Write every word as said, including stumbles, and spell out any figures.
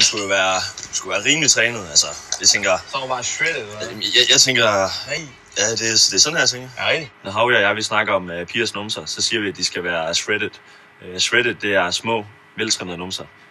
skulle jo være, skulle være rimelig trænet, altså. Jeg tænker... Så var bare shredded, eller hvad? Jeg, jeg tænker... Nej. Ja, det er, det er sådan her, jeg tænker. Ja, rigtigt. Når Havja og jeg, vi snakker om uh, pigers numser, så siger vi, at de skal være shredded. Uh, shredded, det er små, veltrænede numser.